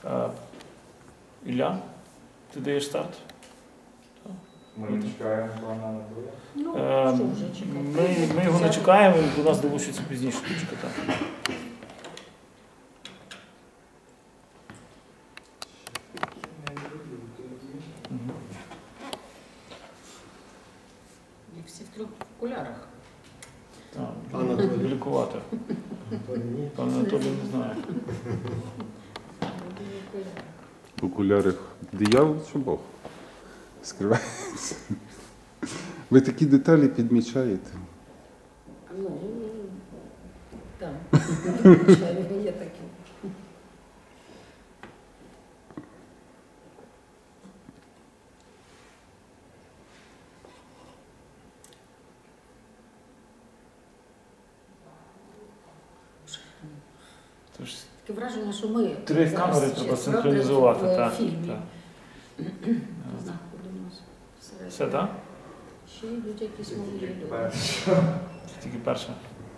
Ілля, ти даєш старт? Ми не чекаємо пана Анатолія? Ну, що вже чекати? Ми його не чекаємо, він до нас долучиться пізніше. І всі в трьох окулярах. Так, великувати. Пан Анатолій не знає. В окулярах диявол чи Бог скривається. Ви такі деталі підмічаєте. Ну, так. Є такі. Таке враження, що ми Три камери треба синхронізувати. в Так, фільмі так. знаходимося. Все, так? Ще йдуть якісь молоді люди. Тільки перше.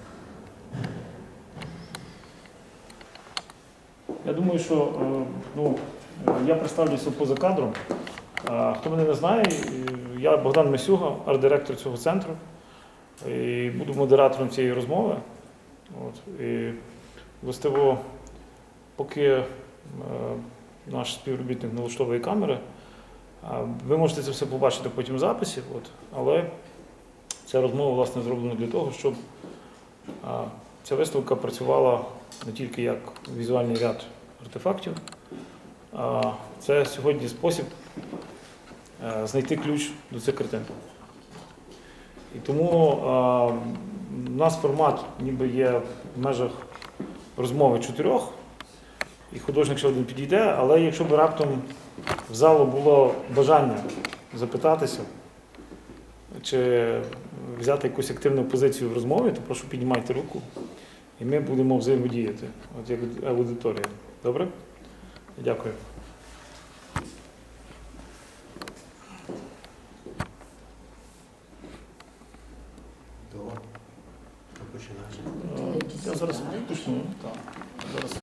Я думаю, що я представлюся поза кадром. Хто мене не знає, я Богдан Мисюга, арт-директор цього центру. І буду модератором цієї розмови. І властиво, поки наш співробітник налаштовує камери, ви можете це все побачити потім в записі, але ця розмова, власне, зроблена для того, щоб ця виставка працювала не тільки як візуальний ряд артефактів, а це сьогодні спосіб знайти ключ до цих картин. І тому у нас формат ніби є в межах розмови 4, і художник ще один підійде, але якщо б раптом в залу було бажання запитатися, чи взяти якусь активну позицію в розмові, то прошу піднімайте руку, і ми будемо взаємодіяти, як аудиторія. Добре? Дякую. Починаємо. Я зараз почну. Зараз.